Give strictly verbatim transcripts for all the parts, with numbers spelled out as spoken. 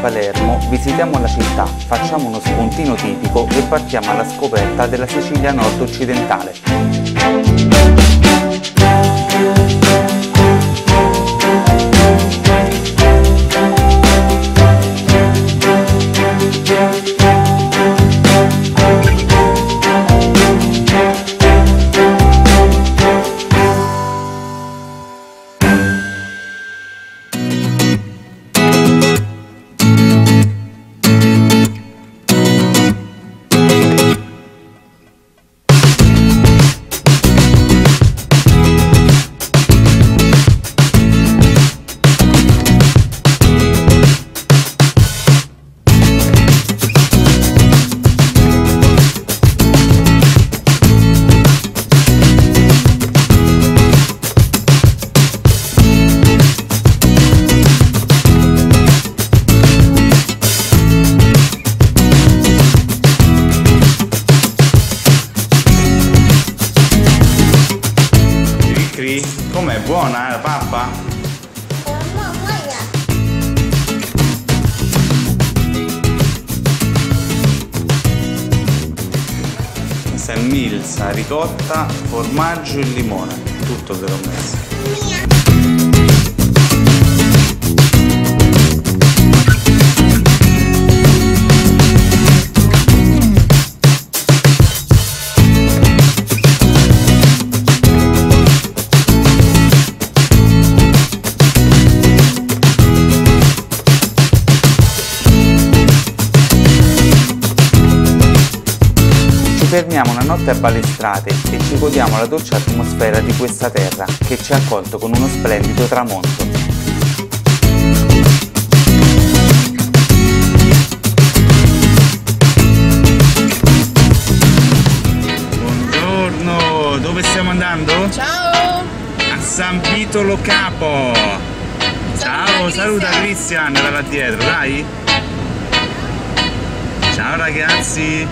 Palermo visitiamo la città, facciamo uno spuntino tipico e partiamo alla scoperta della Sicilia nord-occidentale. Com'è, buona la pappa? Questa è milza, ricotta, formaggio e limone, tutto che l'ho messo. Ci fermiamo una notte a Balestrate e ci godiamo la dolce atmosfera di questa terra che ci ha accolto con uno splendido tramonto. Buongiorno, dove stiamo andando? Ciao! A San Vito Lo Capo! Ciao, saluta Cristian da là dietro, dai! Ciao ragazzi!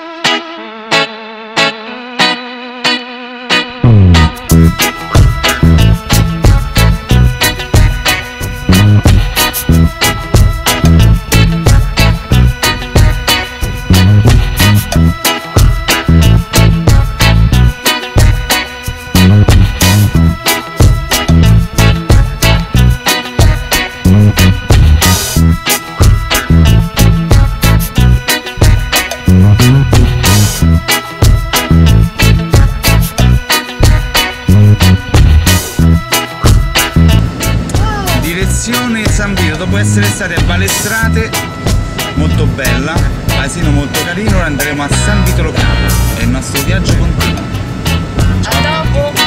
San Vito, dopo essere stati a Balestrate, molto bella, paesino molto carino, ora andremo a San Vito Lo Capo e il nostro viaggio continua. A dopo!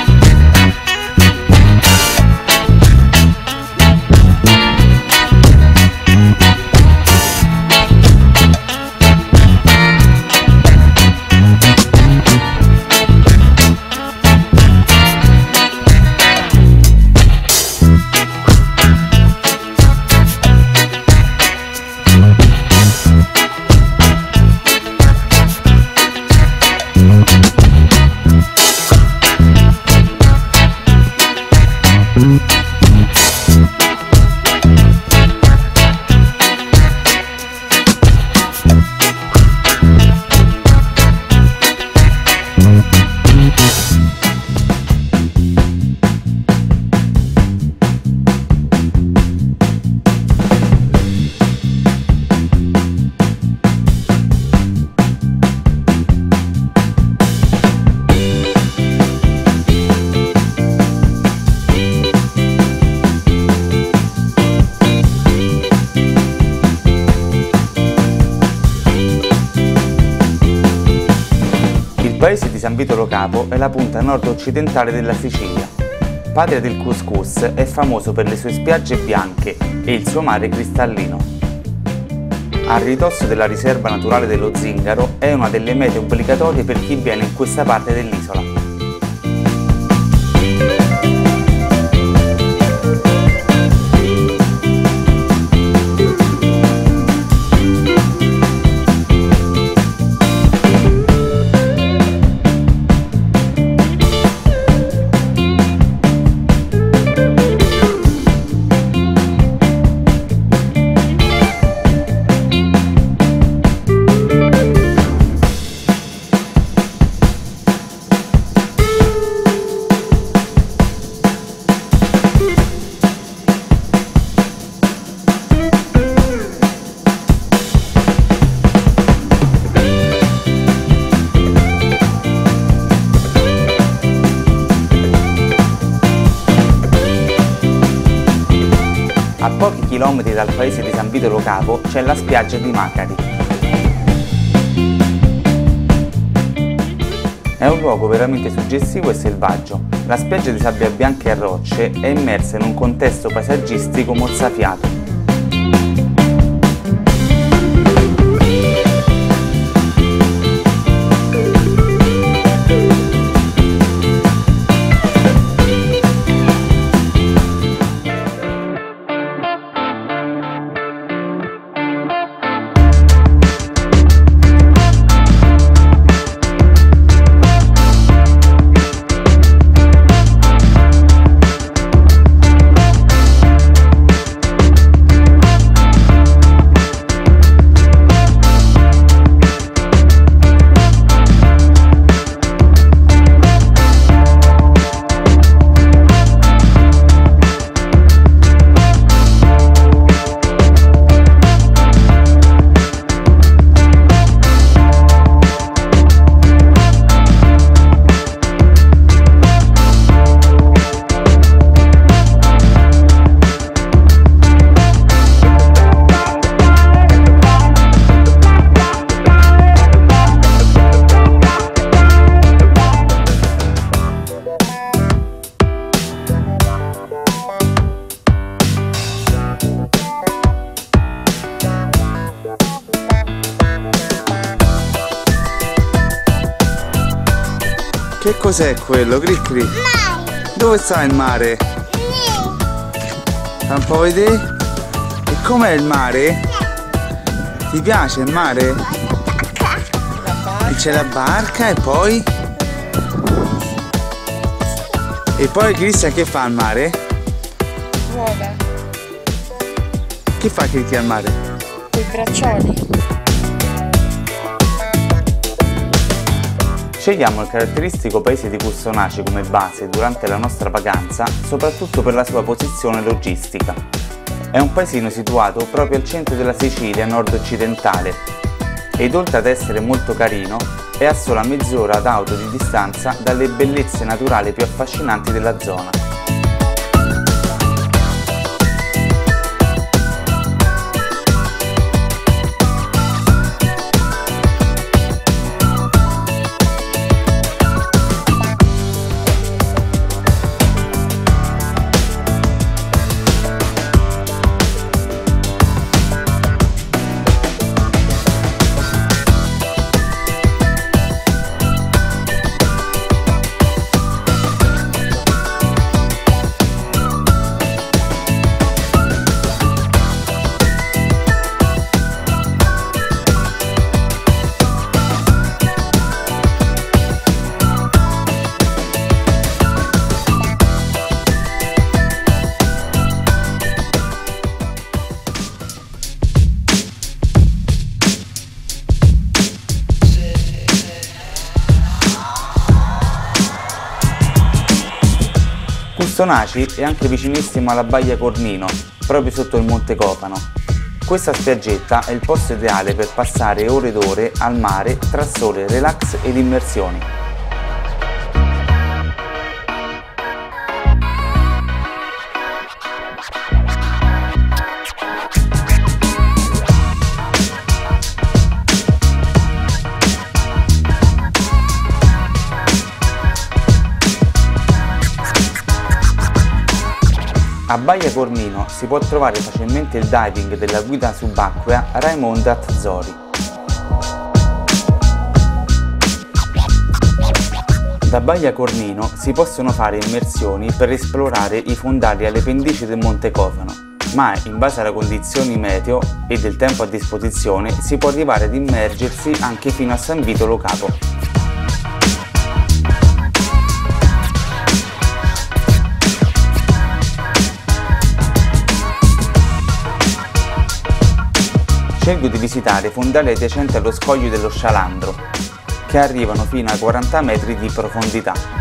Il paese di San Vito Lo Capo è la punta nord-occidentale della Sicilia. Patria del couscous, è famoso per le sue spiagge bianche e il suo mare cristallino. A ridosso della riserva naturale dello Zingaro, è una delle mete obbligatorie per chi viene in questa parte dell'isola. A pochi chilometri dal paese di San Vito Lo Capo c'è la spiaggia di Macari. È un luogo veramente suggestivo e selvaggio. La spiaggia di sabbia bianca e rocce è immersa in un contesto paesaggistico mozzafiato. Che cos'è quello, Cricri? Mare. Dove sta il mare? Fa un po' vedere? E com'è il mare? Ti piace il mare? E c'è la barca e poi? E poi Cristian che fa al mare? Nuova. Che fa Cristian al mare? Quei braccioli. Scegliamo il caratteristico paese di Custonaci come base durante la nostra vacanza, soprattutto per la sua posizione logistica. È un paesino situato proprio al centro della Sicilia nord-occidentale ed oltre ad essere molto carino, è a sola mezz'ora d'auto di distanza dalle bellezze naturali più affascinanti della zona. Custonaci è anche vicinissimo alla Baia Cornino, proprio sotto il Monte Cofano. Questa spiaggetta è il posto ideale per passare ore ed ore al mare tra sole, relax ed immersioni. A Baia Cornino si può trovare facilmente il diving della guida subacquea Raimonda Azzori. Da Baia Cornino si possono fare immersioni per esplorare i fondali alle pendici del Monte Cofano, ma in base alle condizioni meteo e del tempo a disposizione si può arrivare ad immergersi anche fino a San Vito Lo Capo. Scelgo di visitare i fondali adiacenti allo scoglio dello Scialandro, che arrivano fino a quaranta metri di profondità.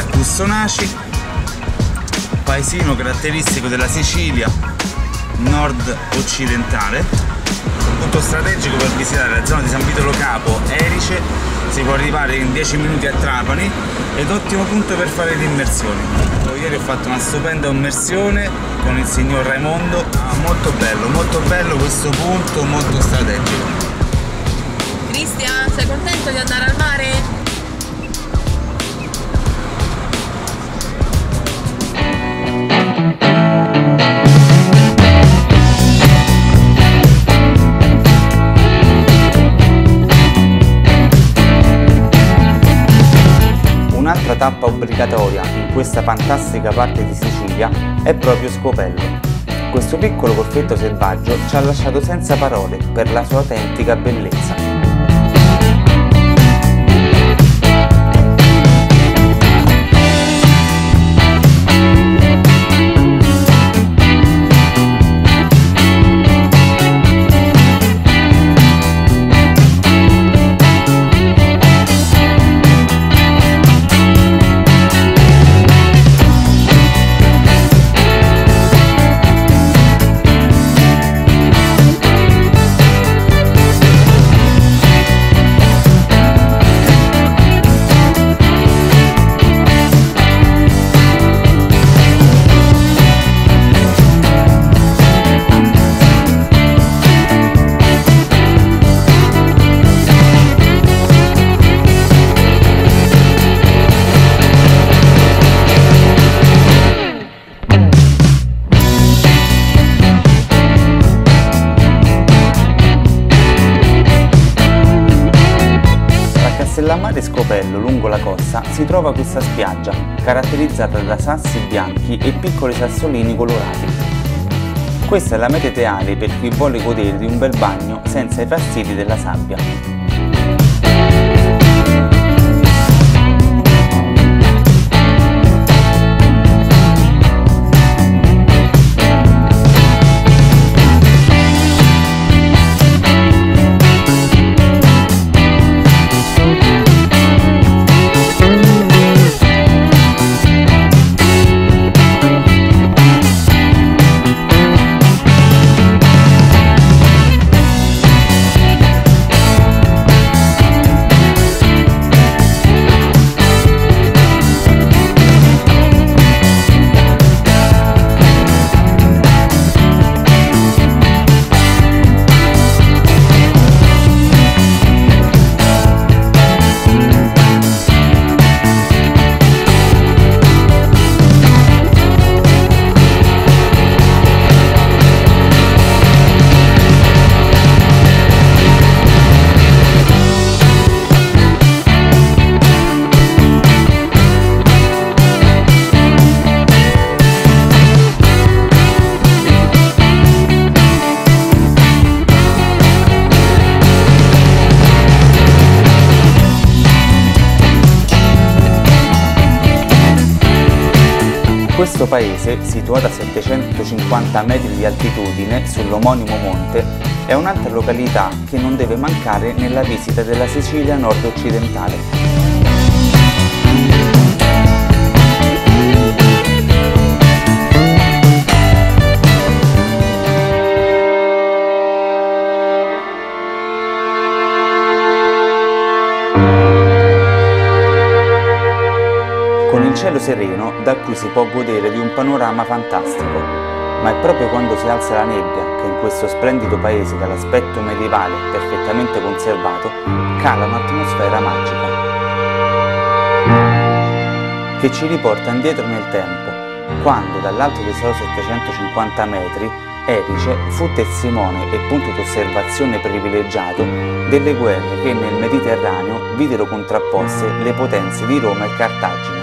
a Cussonaci, paesino caratteristico della Sicilia nord-occidentale, punto strategico per visitare la zona di San Vito Lo Capo, Erice, si può arrivare in dieci minuti a Trapani ed ottimo punto per fare le immersioni. Ieri ho fatto una stupenda immersione con il signor Raimondo, ah, molto bello, molto bello questo punto, molto strategico. Cristian, sei contento di andare al mare? Un'altra tappa obbligatoria in questa fantastica parte di Sicilia è proprio Scopello. Questo piccolo golfetto selvaggio ci ha lasciato senza parole per la sua autentica bellezza. A Castellammare Scopello, lungo la costa, si trova questa spiaggia, caratterizzata da sassi bianchi e piccoli sassolini colorati. Questa è la meta ideale per chi vuole godere di un bel bagno senza i fastidi della sabbia. Questo paese, situato a settecentocinquanta metri di altitudine sull'omonimo monte, è un'altra località che non deve mancare nella visita della Sicilia nord-occidentale. Con il cielo sereno, da qui si può godere di un panorama fantastico, ma è proprio quando si alza la nebbia che in questo splendido paese dall'aspetto medievale perfettamente conservato cala un'atmosfera magica che ci riporta indietro nel tempo, quando dall'alto dei suoi settecentocinquanta metri Erice fu testimone e punto d'osservazione privilegiato delle guerre che nel Mediterraneo videro contrapposte le potenze di Roma e Cartagine.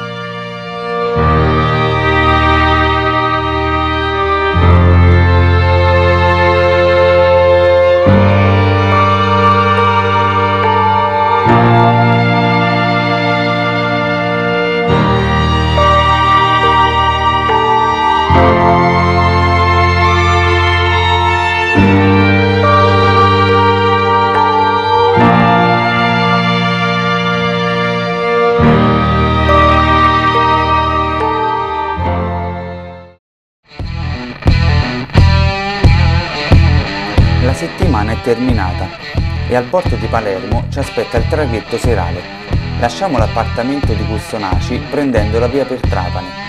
terminata e al porto di Palermo ci aspetta il traghetto serale. Lasciamo l'appartamento di Custonaci prendendo la via per Trapani.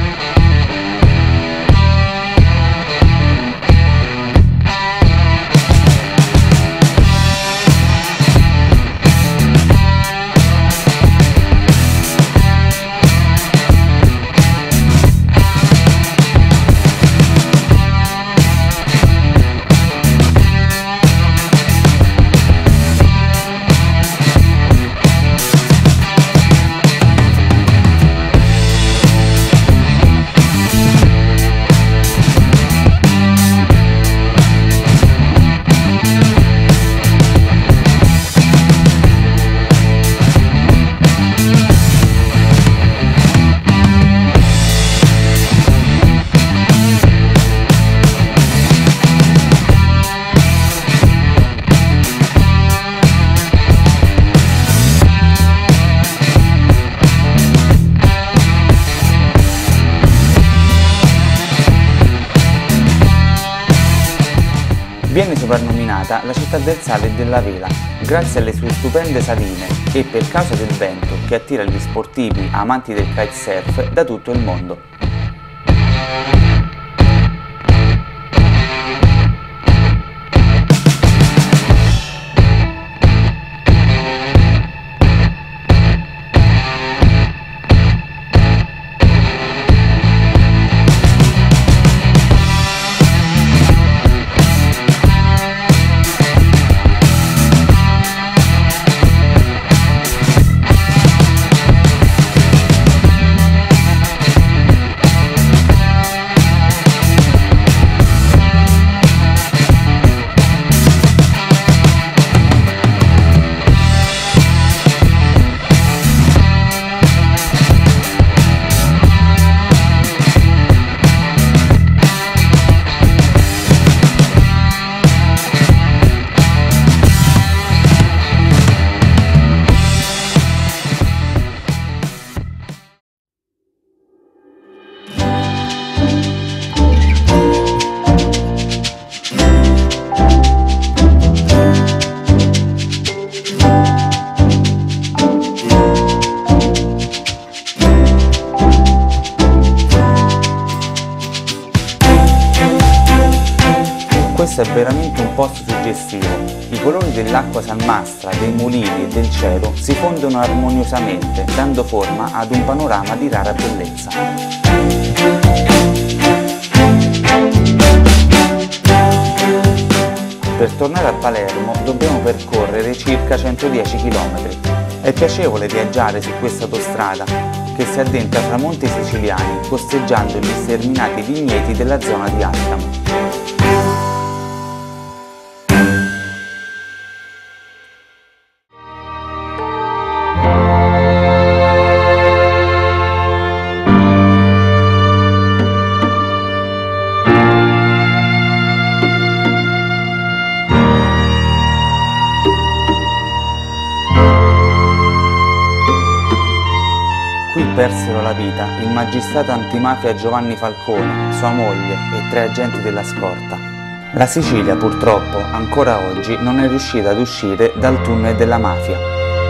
Viene soprannominata la città del sale e della vela, grazie alle sue stupende saline e per causa del vento che attira gli sportivi amanti del kitesurf da tutto il mondo. Questo è veramente un posto suggestivo. I colori dell'acqua salmastra, dei mulini e del cielo si fondono armoniosamente, dando forma ad un panorama di rara bellezza. Per tornare a Palermo dobbiamo percorrere circa centodieci chilometri. È piacevole viaggiare su questa autostrada che si addentra fra monti siciliani, costeggiando gli sterminati vigneti della zona di Alcamo. Qui persero la vita il magistrato antimafia Giovanni Falcone, sua moglie e tre agenti della scorta. La Sicilia purtroppo ancora oggi non è riuscita ad uscire dal tunnel della mafia.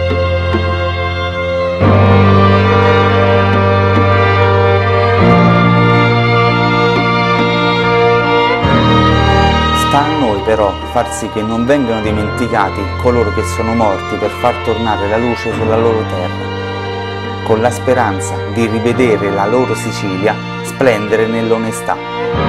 Sta a noi però far sì che non vengano dimenticati coloro che sono morti per far tornare la luce sulla loro terra, con la speranza di rivedere la loro Sicilia splendere nell'onestà.